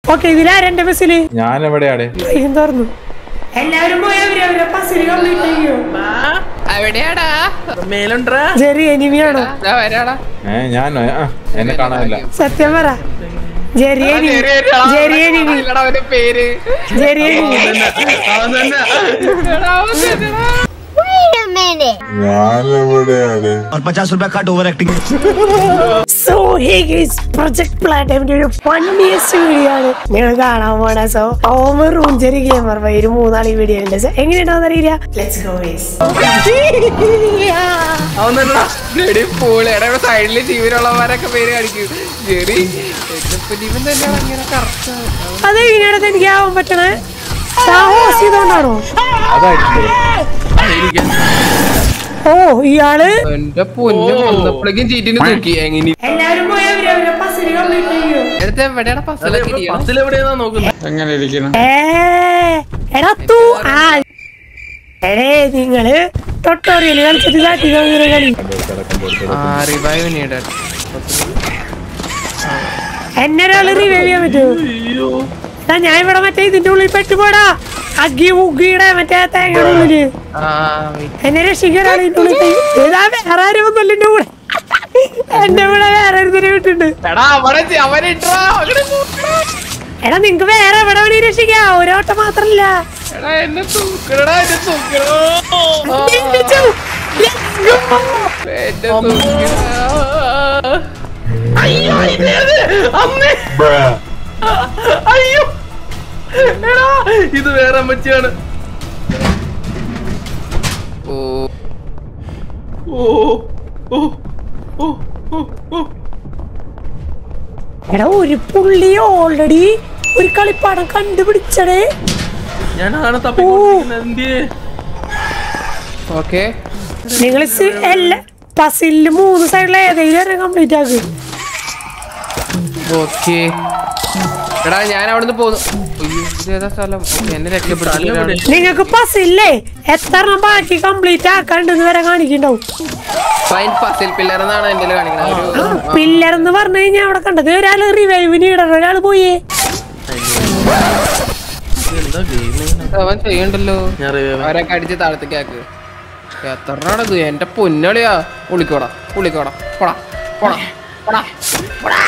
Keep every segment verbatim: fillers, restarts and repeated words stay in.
Okay ഇതിലാ രണ്ട് ബസ്സില് ഞാൻ എവിടെയാണ് തുറന്നു എല്ലാവരും പോയി അവരവരെ ബസ്സിൽ കംപ്ലീറ്റ് ചെയ്യോ എവിടെയാടാ മേലുണ്ടാ ജെറി എനിമിയാണോ ഏ ഞാനോ എന്നെ കാണാനില്ല സത്യം പറ ജെറി എനിമി ജെറി എനിമി പേര് ജെറി എനിമി पचास रुपया cut over acting so hey guys project പ്ലാറ്റിന്റെ ഒരു ഫണ്ണിയസ്റ്റ് വീഡിയോ ആണ് നിങ്ങൾ കാണാൻ പോണ. സോ ഓമർ റൂഞ്ചറി ഗെയിമർ ബൈ ഒരു മൂന്നാളി വീഡിയോ ഉണ്ട്. സോ എങ്ങനെയുണ്ടാവും അറിയില്ല. Let's go guys. സൈഡില് ടീമിലുള്ളവരൊക്കെ പേര് കാണിക്കും. അതെങ്ങനെയാണ് എനിക്ക് ആവാൻ പറ്റണേ? സാഹോസ് ചെയ്തോണ്ടാണോ? ഓ ഇയാള് എന്റെ പൊന്നു വന്നപ്പോഴേക്കും ചീറ്റിന് നോക്കി. എങ്ങനെ എല്ലാവരും പോയി അവരവരെ ബസ്സിൽ കംപ്ലീറ്റ് ചെയ്യോ എവിടെയാണ് പസ്സിലെവിടെയാ നോക്കുന്നത്? എങ്ങനെ ഇരിക്കണം? എടാ തൂ ആ എടേ നിങ്ങള് ടൊട്ടോറിയല് കളിച്ചിട്ട് കാട്ടി കളി എന്നെ ഒരാള് റിവൈവ് ചെയ്യാൻ പറ്റുമോ? ഞാൻ ഇവിടെ മറ്റേ ഇതിന്റെ ഉള്ളിൽ പെട്ടുപോടാ. ഹഗ്ഗി വുഗ്ഗിയുടെ മറ്റേ തേങ്ങയുടെ ഉള്ളില് എന്നെ രക്ഷിക്കാൻ ഒരാൾ ഇതിന്റെ ഉള്ളിൽ ഏതാ വേറെ ആരും ഒന്നല്ല എന്റെ കൂടെ. എന്റെ കൂടെ വേറെ ഒരുത്തിനെ വിട്ടിട്ടുണ്ട്. എടാ നിങ്ങക്ക് വേറെ എവിടെ വേണേ രക്ഷിക്കാ, ഒരോട്ടം മാത്രല്ല. അയ്യോ ഇത് വേറെ അമ്മച്ചിയാണ്. ഓ ഓ ഓ ഓ ഓ എടാ ഒരു പുള്ളി ഓൾറെഡി ഒരു കളിപ്പാടം കണ്ടുപിടിച്ചടേ. ഞാനാണ് ഓക്കെ നിങ്ങൾ എല്ലാ പസിലില് മൂന്ന് സൈഡിലെ ഏതെങ്കിലും കംപ്ലീറ്റ് ആക്കും. ഓക്കെ എടാ ഞാൻ അവിടുന്ന് പോന്നു. നിങ്ങക്ക് പസില്ലേ എത്ര ബാക്കി കംപ്ലീറ്റ് ആക്കാണ്ടെന്ന് വരെ കാണിക്കണ്ടാവും. പില്ലർ എന്ന് പറഞ്ഞു കഴിഞ്ഞാൽ അവിടെ കണ്ടത് ഒരാള് റിവൈവിന് ഇടണം. ഒരാള് പോയേ അവൻ ചെയ്യണ്ടല്ലോ. അവരൊക്കെ അടിച്ച് താഴത്തേക്കാക്ക്. എത്രയാണത് എന്റെ പൊന്നളിയാ. പുളിക്കോടാ പുളിക്കോടാ പോടാ പോടാ പോടാ പോടാ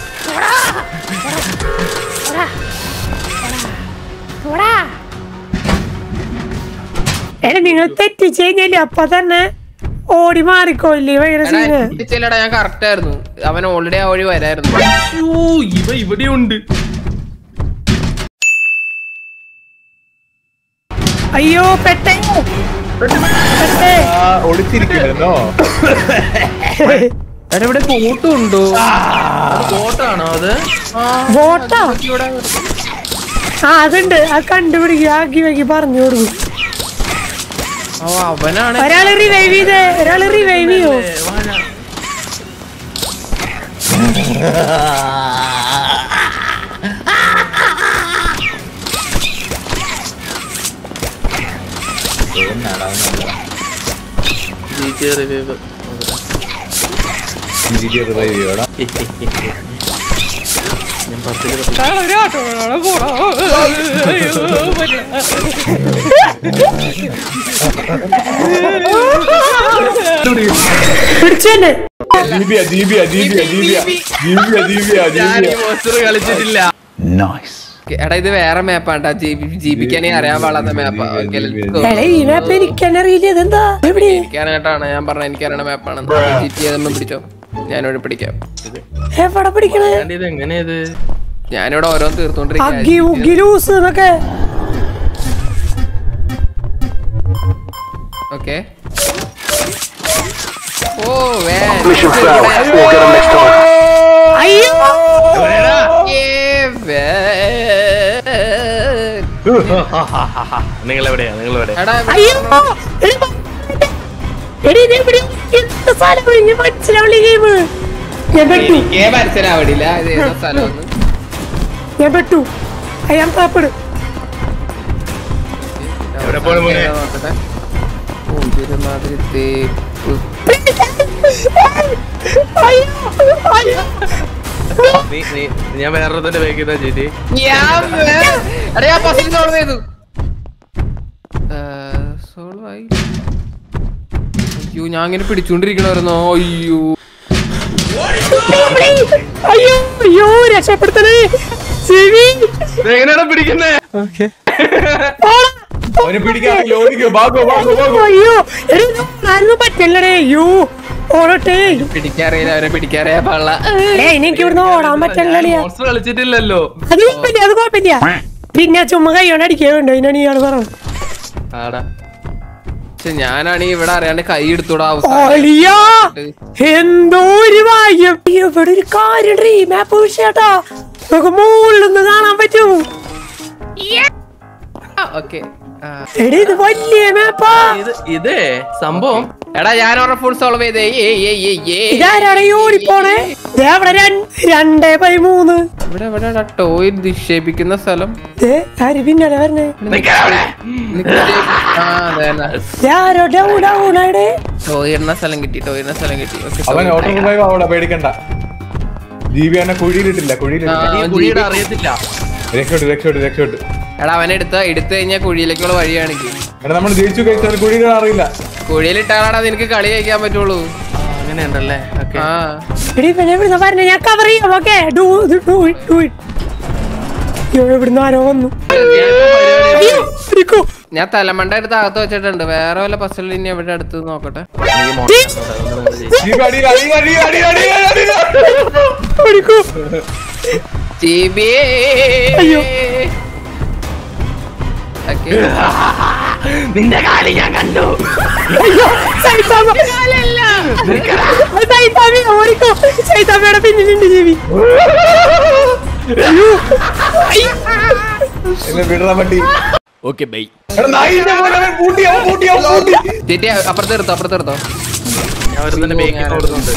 എടാ നിങ്ങൾ തെറ്റിച്ച് കഴിഞ്ഞാല് അപ്പൊ തന്നെ ഓടി മാറിക്കോല്ലേ. ചെല്ലടാ ഞാൻ കറക്റ്റ് ആയിരുന്നു. അവൻ ഓൾറെഡി ആ വഴി വരായിരുന്നു. ഇവ ഇവിടെ ഉണ്ട്. അയ്യോ പെട്ടേ ഒളിച്ചിരിക്കുന്നോ? ഇവിടെ ബോട്ടും ഉണ്ടോ? ബോട്ടാണോ അത്? ബോട്ടാ ആ അതുണ്ട്. അത് കണ്ടുപിടിക്കുക. ആക്കി വയ്ക്കി പറഞ്ഞു കൊടുക്കും. അവനാണ് ഒരാള് റിവൈവ് ചെയ്തേ. ഒരാള് റിവൈവ് ചെയ്യോ? എടാ ഇത് വേറെ മാപ്പാണ്ടാ. ജീവിക്കാനേ അറിയാൻ പാടാത്ത മാപ്പാ. എനിക്കറിയാട്ടാണ് ഞാൻ പറഞ്ഞ എനിക്കറിയണ മാപ്പാണ്. പിടിച്ചോ ഞാനിവിടെ പിടിക്കാം. എവിടെ പിടിക്കണേ? എങ്ങനെയത് ഞാനിവിടെ ഓരോന്ന് തീർത്തോണ്ടിരിക്കും. ഓക്കെ ഓ നിങ്ങൾ എവിടെയാ? നിങ്ങൾ എവിടെ? മനസ്സിലാവണില്ല ഏതോ സ്ഥലം. ഞാൻ പെട്ടു. അയാൾ താപ്പട് നീ നീ ഞാൻ വേറെ വേക്കുന്ന ചേച്ചി ഞാൻ എടാ ഞാൻ പസിൽ സോൾവ് ചെയ്തു സോൾവ് ആയി അയ്യോ ഞാൻ ഇങ്ങനെ പിടിച്ചോണ്ടിരിക്കണമായിരുന്നോ അയ്യോ അയ്യോ അയ്യോ രക്ഷപ്പെടുത്തണേ എങ്ങനെയാണ് പിടിക്കുന്നേ അവന് പിടിക്കാൻ അയ്യോ പറ്റല്ലേ അയ്യോ ഓടട്ടെ പിടിക്കാറിയില്ല അവരെ പിടിക്കാറിയാ പാടില്ല എനിക്ക് ഇവിടുന്ന് ഓടാൻ പറ്റില്ല കളിച്ചിട്ടില്ലല്ലോ അത് കുഴപ്പമില്ല അത് കുഴപ്പമില്ല പിന്നെ ചുമ്മാ കൈയോണ്ട് അടിക്കാറുണ്ട് അതിനാണ് ഇയാള് പറഞ്ഞത് ഞാനാണെങ്കിൽ ഇവിടെ അറിയാണ്ട് കൈ എടുത്തോടാ എന്തോ ഒരു ഭാഗ്യം ഇവിടെ ഒരു കാര്യം ഡ്രീം ആപ്പ് വിഷയട്ടാ നമുക്ക് മുകളിൽ നിന്ന് കാണാൻ പറ്റും ഓക്കെ എടാ ഇത് വലിയ മാപ്പാ ഇതേ സംഭവം എടാ ഞാൻ ഓരോ ഫുൾ സോൾവ് ചെയ്തേ ഇതാരാണ് ഓടിപ്പോണേ അവിടെ രണ്ടേ ബൈ മൂന്ന് ഇവിടെ ഇവിടെ ടോയ് നിക്ഷേപിക്കുന്ന സ്ഥലം പിന്നലെ വരണേ ടോയ് ഇടുന്ന സ്ഥലം കിട്ടി ടോയ് ഇടുന്ന സ്ഥലം കിട്ടി പേടിക്കണ്ട ജീവി എന്നെ കുഴിയിലിട്ടില്ല കുഴിയിലിട്ടില്ല അറിയത്തില്ല രക്ഷോട്ട് രക്ഷോട്ട് രക്ഷോട്ട് എടാ അവനെ എടുത്ത എടുത്തു കഴിഞ്ഞാൽ കുഴിയിലേക്കുള്ള വഴിയാണെങ്കിൽ നമ്മൾ ജയിച്ചു കഴിച്ചാൽ കുഴിയിൽ അറിയില്ല കുഴിയിലിട്ടാടാ നിനക്ക് കളി കഴിക്കാൻ പറ്റുള്ളൂ അങ്ങനെയുണ്ടല്ലേ ഞാൻ കവർ ചെയ്യാം ഓക്കെ ഇവിടുന്ന് ആരോ വന്നു ഞാൻ തലമണ്ട എടുത്ത് അകത്ത് വെച്ചിട്ടുണ്ട് വേറെ വല്ല പസലിൽ ഇനി എവിടെ അടുത്ത് നോക്കട്ടെ നിന്റെ കാലി ഞാൻ കണ്ടു പിന്നിലുണ്ട് ജീവി ഓക്കെ ബൈ അപ്പുറത്തെടുത്തോ അപ്പുറത്തെടുത്തോ ഞാൻ ഒരു തന്നെ ബേക്കിംഗ് ഓടുന്നുണ്ട്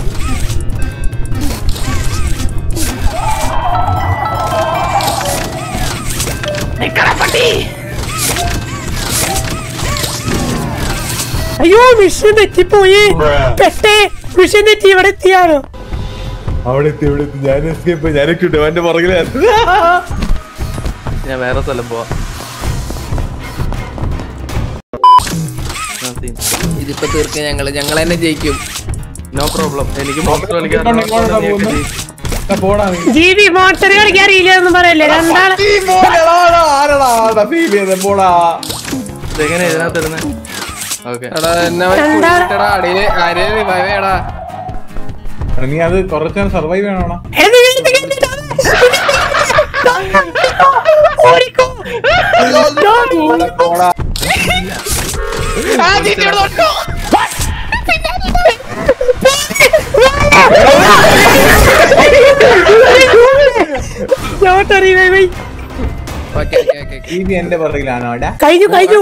അയ്യോ മിഷൻ തെറ്റിപ്പോയി പെട്ടേ മിഷൻ തെറ്റി ഇവിടെ എത്തിയാണോ അവിടെ എത്തി ഇവിടെ എത്തി ഞാൻ എസ്കേപ്പ് ഞാൻ കിട്ടും അവന്റെ പുറകിലായിരുന്നു ഞാൻ വേറെ സ്ഥലം പോവാ ഇതിപ്പോ തീർക്കും ഞങ്ങള് ഞങ്ങൾ തന്നെ ജയിക്കും നോ പ്രോബ്ലം എനിക്ക് മോൺസ്റ്റർ കളിക്കാൻ ജീവി മോൺസ്റ്റർ കളിക്കാൻ അറിയില്ല എന്ന് പറയല്ലേ രണ്ടാളെ എങ്ങനെ ഇതിനകത്ത് ഇടുന്നേ നീ അത് കുറച്ചാൽ സർവൈവ് ചെയ്യണോ എന്റെ പുറകിലാണോ അവിടെ കഴിഞ്ഞു കഴിഞ്ഞു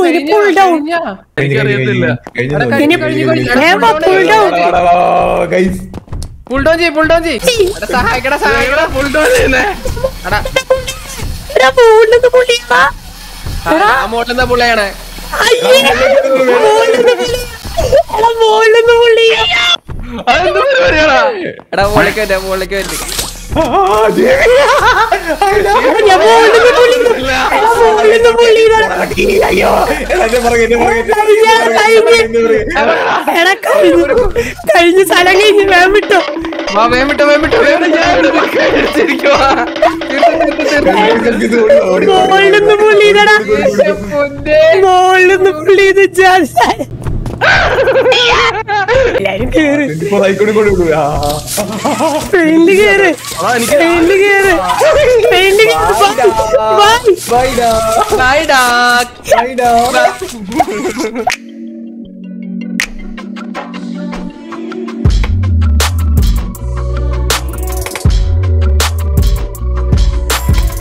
സഹായിക്കടാ സഹായിക്കടാ മോളിലെന്താ പുള്ളിയാണ് എടാ മോളിലേക്ക് പറ്റാ മോളിലേക്ക് പറ്റി കഴിഞ്ഞ സ്ഥലം കഴിഞ്ഞ് വേം വിട്ടോ വേം വിട്ടോ വേം വിട്ടോ മോളിലൊന്ന് പുള്ളിയതാ മോളിലൊന്ന് പുള്ളിയത് എല്ലാരും കേറ് ട്രെയിനില് കേറ് ട്രെയിനില് കേറ് ട്രെയിനില് ബൈ ഡാ